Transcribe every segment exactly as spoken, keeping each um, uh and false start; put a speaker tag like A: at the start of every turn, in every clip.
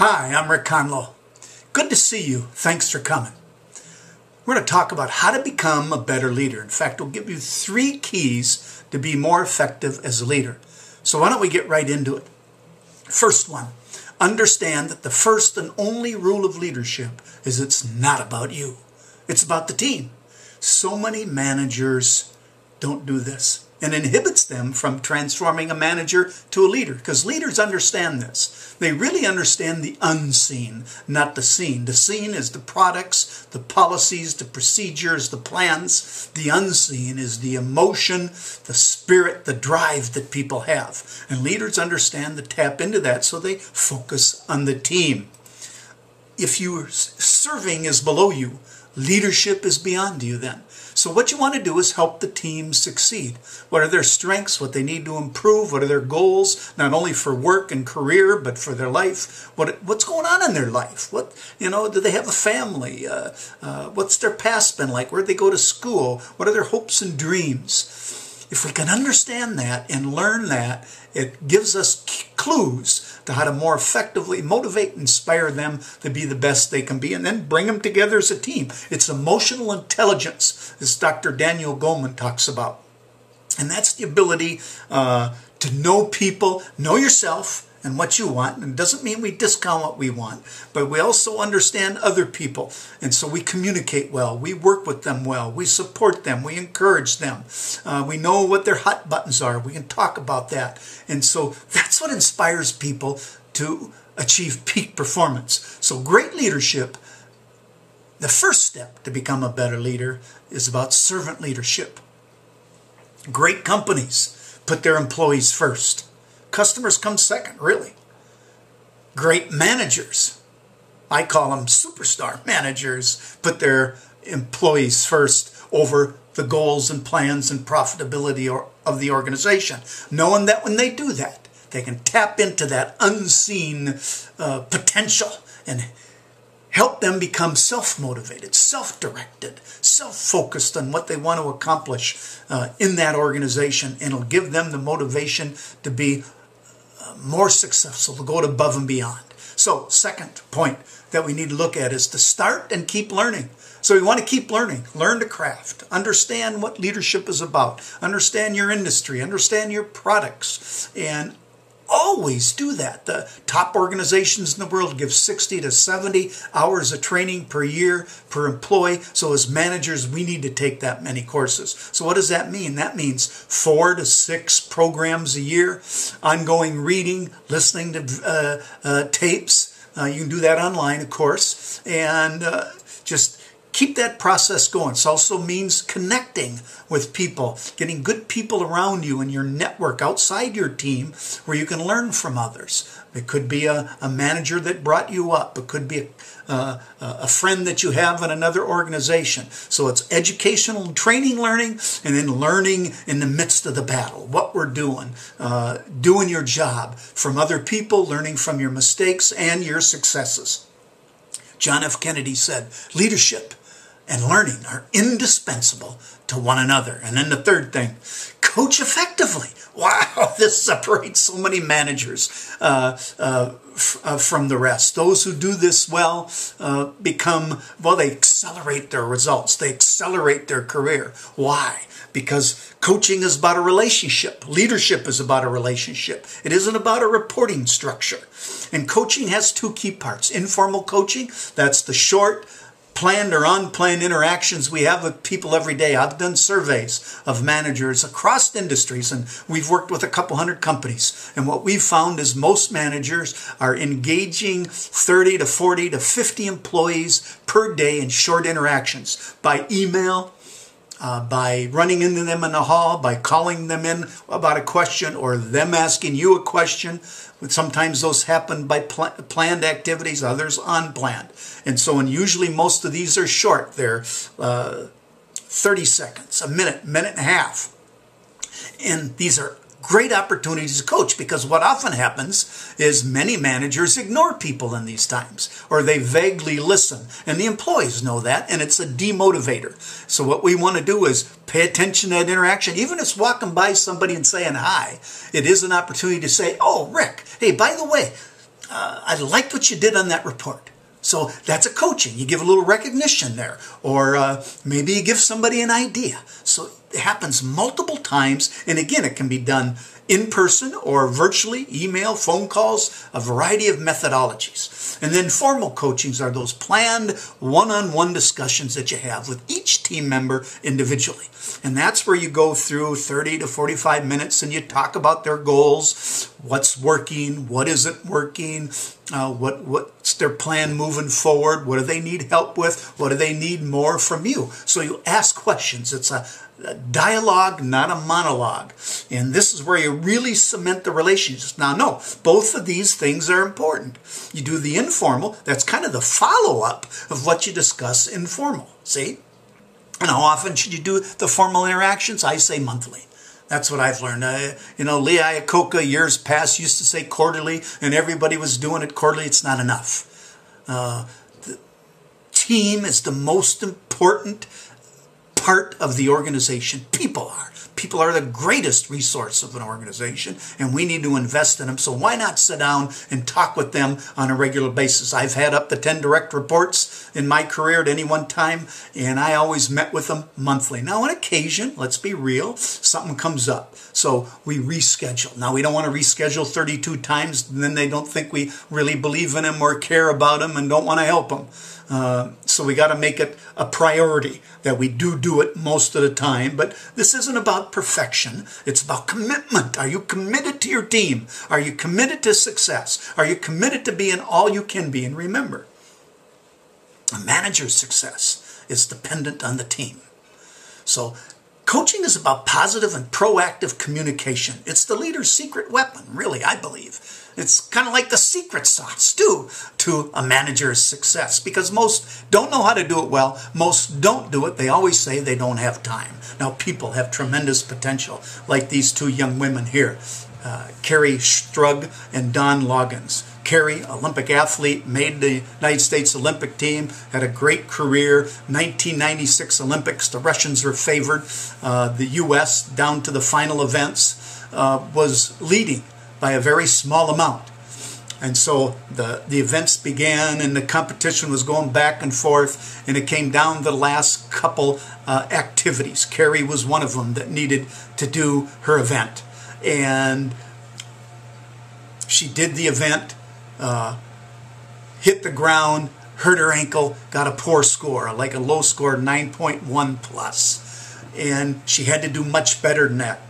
A: Hi, I'm Rick Conlow. Good to see you. Thanks for coming. We're going to talk about how to become a better leader. In fact, we'll give you three keys to be more effective as a leader. So why don't we get right into it? First one, understand that the first and only rule of leadership is it's not about you. It's about the team. So many managers don't do this, and inhibits them from transforming a manager to a leader, because leaders understand this. They really understand the unseen, not the seen. The seen is the products, the policies, the procedures, the plans. The unseen is the emotion, the spirit, the drive that people have. And leaders understand to tap into that, so they focus on the team. If you serving is below you, leadership is beyond you then. So what you want to do is help the team succeed. What are their strengths? What they need to improve? What are their goals? Not only for work and career, but for their life. What what's going on in their life? What you know? Do they have a family? Uh, uh, what's their past been like? Where'd they go to school? What are their hopes and dreams? If we can understand that and learn that, it gives us clues to how to more effectively motivate and inspire them to be the best they can be, and then bring them together as a team. It's emotional intelligence, as Doctor Daniel Goleman talks about. And that's the ability uh, to know people, know yourself, and what you want. And it doesn't mean we discount what we want, but we also understand other people. And so we communicate well, we work with them well, we support them, we encourage them. Uh, we know what their hot buttons are. We can talk about that. And so that's what inspires people to achieve peak performance. So great leadership, the first step to become a better leader is about servant leadership. Great companies put their employees first. Customers come second, really. Great managers, I call them superstar managers, put their employees first over the goals and plans and profitability of the organization, knowing that when they do that, they can tap into that unseen uh, potential and help them become self-motivated, self-directed, self-focused on what they want to accomplish uh, in that organization, and it'll give them the motivation to be uh, more successful, to go above and beyond. So, second point that we need to look at is to start and keep learning. So we want to keep learning, learn to craft, understand what leadership is about, understand your industry, understand your products, and always do that. The top organizations in the world give sixty to seventy hours of training per year per employee. So as managers, we need to take that many courses. So what does that mean? That means four to six programs a year, ongoing reading, listening to uh, uh, tapes. Uh, you can do that online, of course, and uh, just keep that process going. It also means connecting with people, getting good people around you in your network outside your team where you can learn from others. It could be a, a manager that brought you up. It could be a, uh, a friend that you have in another organization. So it's educational training, learning, and then learning in the midst of the battle, what we're doing, uh, doing your job from other people, learning from your mistakes and your successes. John F. Kennedy said, leadership and learning are indispensable to one another. And then the third thing, coach effectively. Wow, this separates so many managers uh, uh, f- uh, from the rest. Those who do this well uh, become, well, they accelerate their results. They accelerate their career. Why? Because coaching is about a relationship. Leadership is about a relationship. It isn't about a reporting structure. And coaching has two key parts. Informal coaching, that's the short, planned or unplanned interactions we have with people every day. I've done surveys of managers across industries, and we've worked with a couple hundred companies. And what we've found is most managers are engaging thirty to forty to fifty employees per day in short interactions by email, Uh, by running into them in the hall, by calling them in about a question, or them asking you a question. Sometimes those happen by pl- planned activities, others unplanned. And so, and usually most of these are short. They're uh, thirty seconds, a minute, minute and a half. And these are great opportunities to coach, because what often happens is many managers ignore people in these times, or they vaguely listen, and the employees know that, and it's a demotivator. So what we want to do is pay attention to that interaction. Even if it's walking by somebody and saying hi, it is an opportunity to say, oh, Rick, hey, by the way, uh, I liked what you did on that report. So that's a coaching. You give a little recognition there. Or uh, maybe you give somebody an idea. So it happens multiple times. And again, it can be done in person or virtually, email, phone calls, a variety of methodologies. And then formal coachings are those planned one-on-one discussions that you have with each team member individually. And that's where you go through thirty to forty-five minutes and you talk about their goals, what's working, what isn't working, uh, what what's their plan moving forward, what do they need help with, what do they need more from you. So you ask questions. It's a A dialogue, not a monologue. And this is where you really cement the relationships. Now, no, both of these things are important. You do the informal, that's kind of the follow-up of what you discuss informal, see? And how often should you do the formal interactions? I say monthly. That's what I've learned. Uh, you know, Lee Iacocca, years past, used to say quarterly, and everybody was doing it quarterly. It's not enough. Uh, the team is the most important part of the organization. People are. People are the greatest resource of an organization, and we need to invest in them. So why not sit down and talk with them on a regular basis? I've had up to ten direct reports in my career at any one time, and I always met with them monthly. Now, on occasion, let's be real, something comes up. So we reschedule. Now, we don't want to reschedule thirty-two times, and then they don't think we really believe in them or care about them and don't want to help them. Uh, so we got to make it a priority that we do do it most of the time. But this isn't about perfection. It's about commitment. Are you committed to your team? Are you committed to success? Are you committed to being all you can be? And remember, a manager's success is dependent on the team. So coaching is about positive and proactive communication. It's the leader's secret weapon, really, I believe. It's kind of like the secret sauce, too, to a manager's success, because most don't know how to do it well. Most don't do it. They always say they don't have time. Now, people have tremendous potential, like these two young women here, uh, Carrie Strug and Dawn Loggins. Carrie, Olympic athlete, made the United States Olympic team, had a great career. nineteen ninety-six Olympics, the Russians were favored. Uh, the U S, down to the final events, uh, was leading by a very small amount. And so the, the events began and the competition was going back and forth, and it came down to the last couple uh, activities. Carrie was one of them that needed to do her event. And she did the event, uh, hit the ground, hurt her ankle, got a poor score, like a low score, nine point one plus. And she had to do much better than that.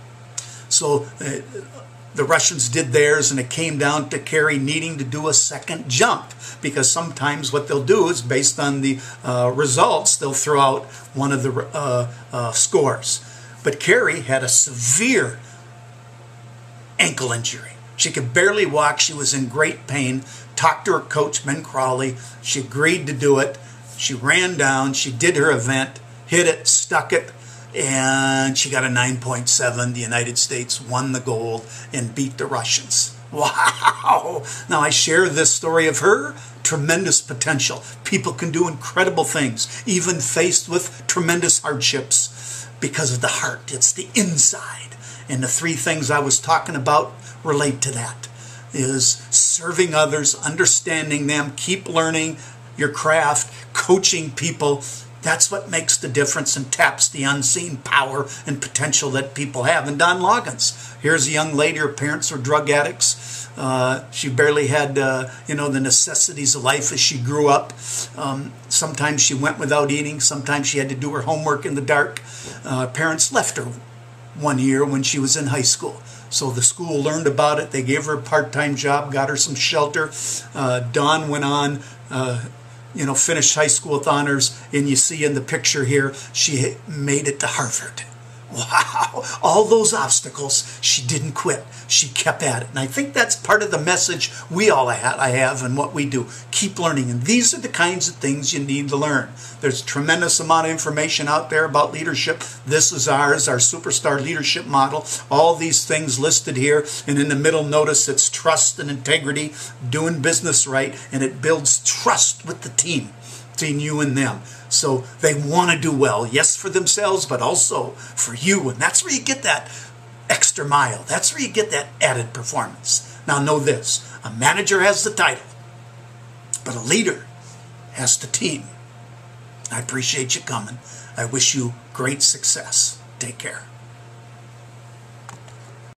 A: So uh, the Russians did theirs, and it came down to Carrie needing to do a second jump, because sometimes what they'll do is, based on the uh, results, they'll throw out one of the uh, uh, scores. But Carrie had a severe ankle injury. She could barely walk. She was in great pain. Talked to her coach, Ben Crowley. She agreed to do it. She ran down. She did her event, hit it, stuck it, and she got a nine point seven. The United States won the gold and beat the Russians. Wow! Now, I share this story of her. Tremendous potential. People can do incredible things, even faced with tremendous hardships, because of the heart. It's the inside. And the three things I was talking about relate to that. Is serving others, understanding them, keep learning your craft, coaching people. That's what makes the difference and taps the unseen power and potential that people have. And Dawn Loggins, here's a young lady, her parents were drug addicts. Uh, she barely had, uh, you know, the necessities of life as she grew up. Um, sometimes she went without eating. Sometimes she had to do her homework in the dark. Uh, parents left her one year when she was in high school. So the school learned about it. They gave her a part-time job, got her some shelter. Uh, Dawn went on, uh, you know, finished high school with honors. And you see in the picture here, she made it to Harvard. Wow. All those obstacles, she didn't quit. She kept at it. And I think that's part of the message we all have, I have in what we do. Keep learning. And these are the kinds of things you need to learn. There's a tremendous amount of information out there about leadership. This is ours, our superstar leadership model. All these things listed here. And in the middle, notice it's trust and integrity, doing business right. And it builds trust with the team, between you and them. So they want to do well, yes, for themselves, but also for you. And that's where you get that extra mile. That's where you get that added performance. Now know this, A manager has the title, but a leader has the team. I appreciate you coming. I wish you great success. Take care.